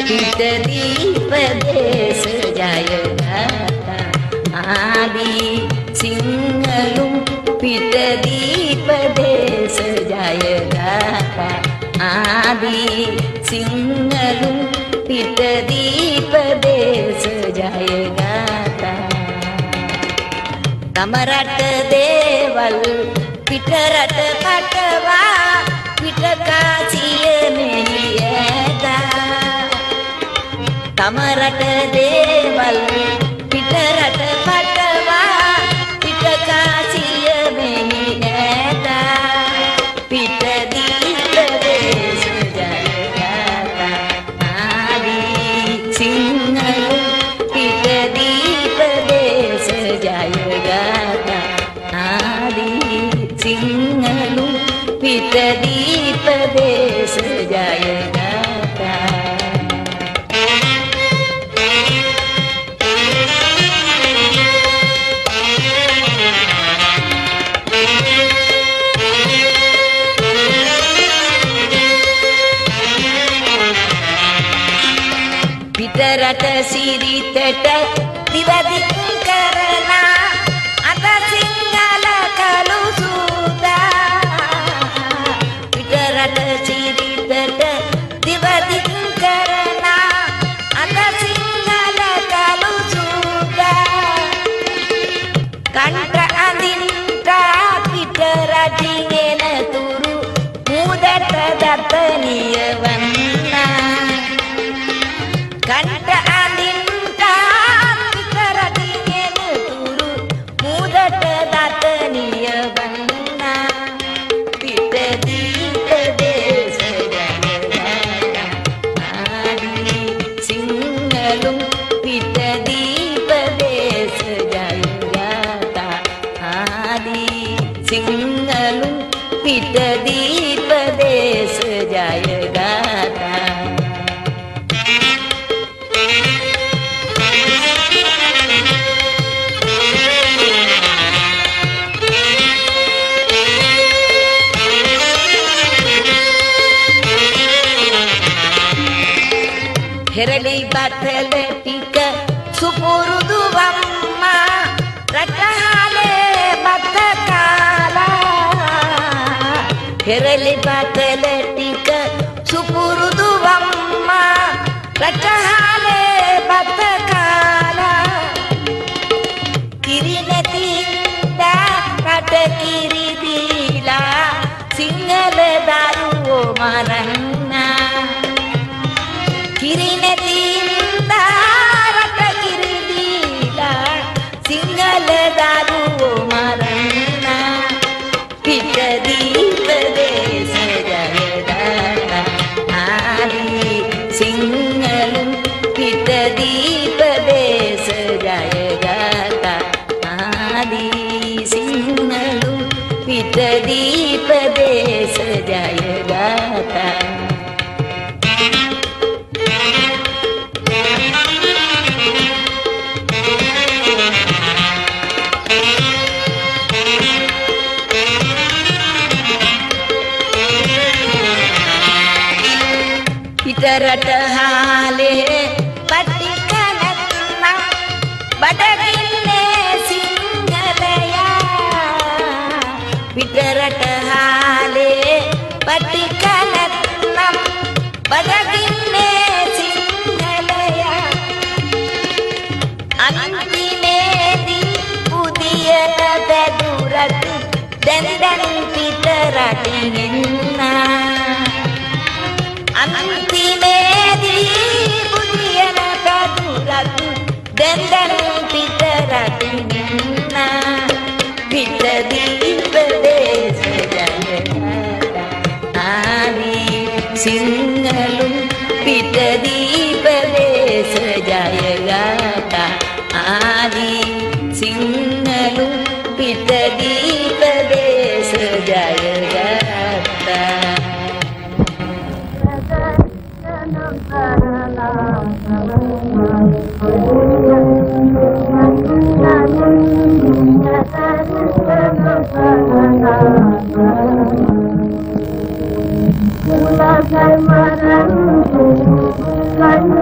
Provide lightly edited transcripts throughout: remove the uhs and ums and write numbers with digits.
පිට දීපදේශ ජයගාථා ආදි සිංහලුම් පිට දීපදේශ ජයගාථා ආදි සිංහලුම් පිට දීපදේශ ජයගාථා තම රට දේවල් පිට රට පටවා පිට කාසිය මෙහියදා තම රට දේවල් පිට රට පටවා පිට කාසිය මෙහියදා පිට දීපදේශ ජයගාථා ආදි සිංහලුම් පිට දීපදේශ ජයගාථා ආදි සිංහලුම් පිට දීපදේශ ජයගාථා පිට රට සිරිතට දිවදික් කරලා අද සිංහල කළු සූදා පිට රට සිරිතට දිවදික් කරලා අද සිංහල කළු සූදා කන්ට අඳින්ට පිට රටින් එන තුරු මුදට දතනිය වන්නා කන්ට අඳින්ට පිට රටින් එන තුරු මුදට දතනිය වන්නා පිට දීපදේශ ජයගාථා ආදි සිංහලුම් පිට දීපදේශ ජයගාථා ආදි සිංහලුම් පිට දීපදේශ ජයගාථා හෙරලි බතල ටික සුපුරුදු වම්මා රටහලේ බත කාලා හෙරලි බතල ටික සුපුරුදු වම්මා රටහලේ බත කාලා කිරි නැතිඳා රට කිරි දීලා සිංහල දරුවෝ මරන්නා කිරි නැතිඳා රට කිරි දීලා සිංහල දරුවෝ මරන්නා පිට දීපදේශ ජයගාථා ආදි සිංහලුම් පිට දීපදේශ ජයගාථා ආදි සිංහලුම් පිට දීපදේශ ජයගාථා පිට රට හාලේ පටික නැත්නම් බඩගින්නේ සිංහලයා පිට රට හාලේ පටික නැත්නම් බඩගින්නේ සිංහලයා අන්තිමේදී උදියට බැදුරට දැන් පිට රටින් එන්නා අන්තිමේදී බුදියන පැදුරත් දැන් පිට රටින් එන්නා පිට දීපදේශ ජයගාථා ආදි සිංහලුම් පිට දීපදේශ ජයගාථා ආදි සිංහලුම් පිට දීපදේශ ජයගාථා Terima kasih.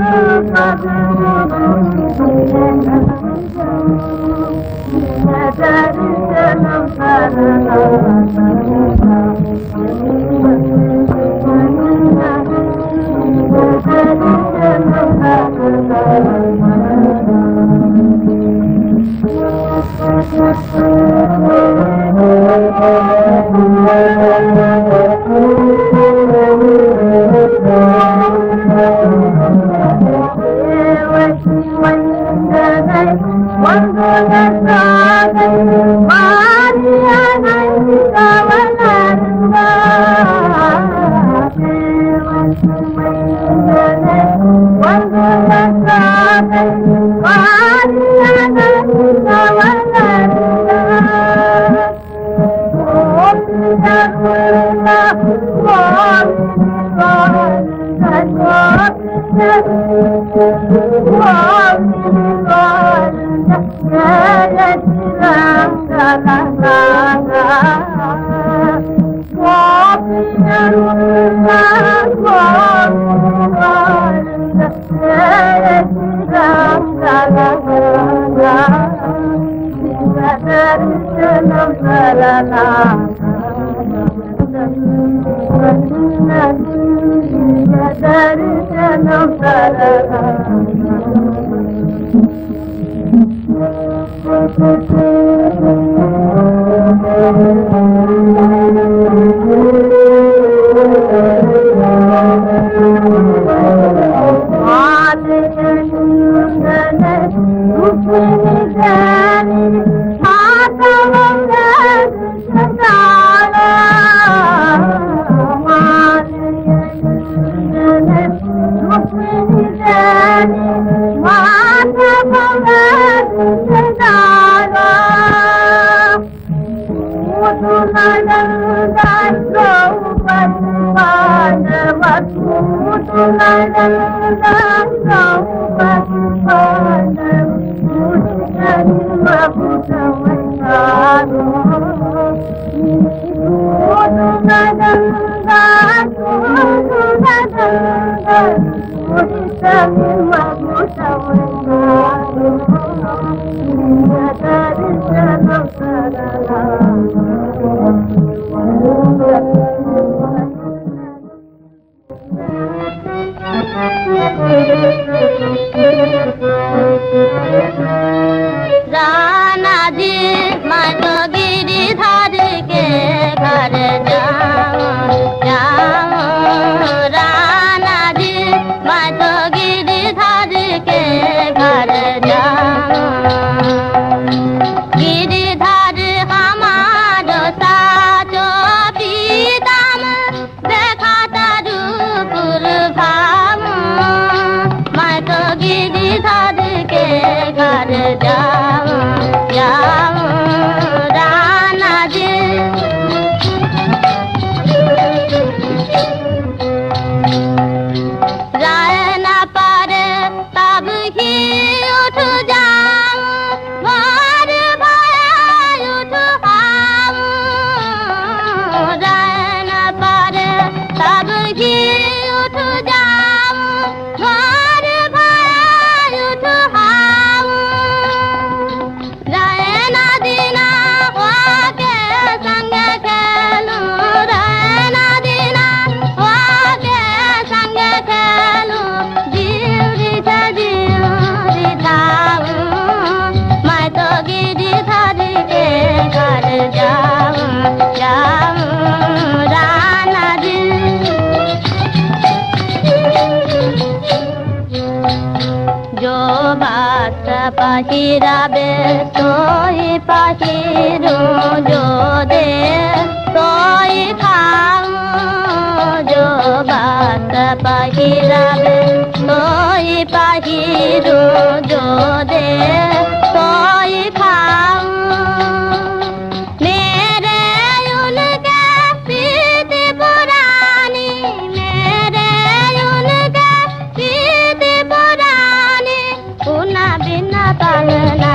पहिराबे सोई पहिरू जो दे सोई खाऊं जो बात पहिराबे सोई पहिरू जो दे सोई खाऊं मेरे उनके प्रीति पुरानी मेरे उनके प्रीति पुरानी उना बिना पालना